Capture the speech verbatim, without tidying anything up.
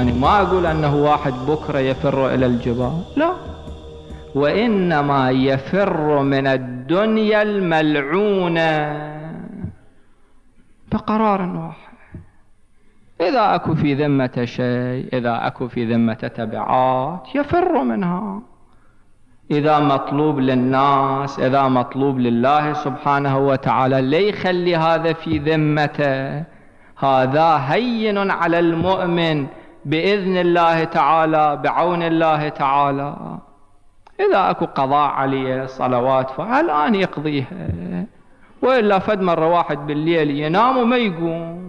أنا ما أقول أنه واحد بكرة يفر إلى الجبال، لا، وإنما يفر من الدنيا الملعونة بقرار واحد. إذا أكو في ذمة شيء، إذا أكو في ذمة تبعات يفر منها. إذا مطلوب للناس، إذا مطلوب لله سبحانه وتعالى، ليخلي هذا في ذمته. هذا هين على المؤمن بإذن الله تعالى، بعون الله تعالى. إذا أكو قضاء عليه صلوات فالآن يقضيها، وإلا فد مرة واحد بالليل ينام وما يقوم،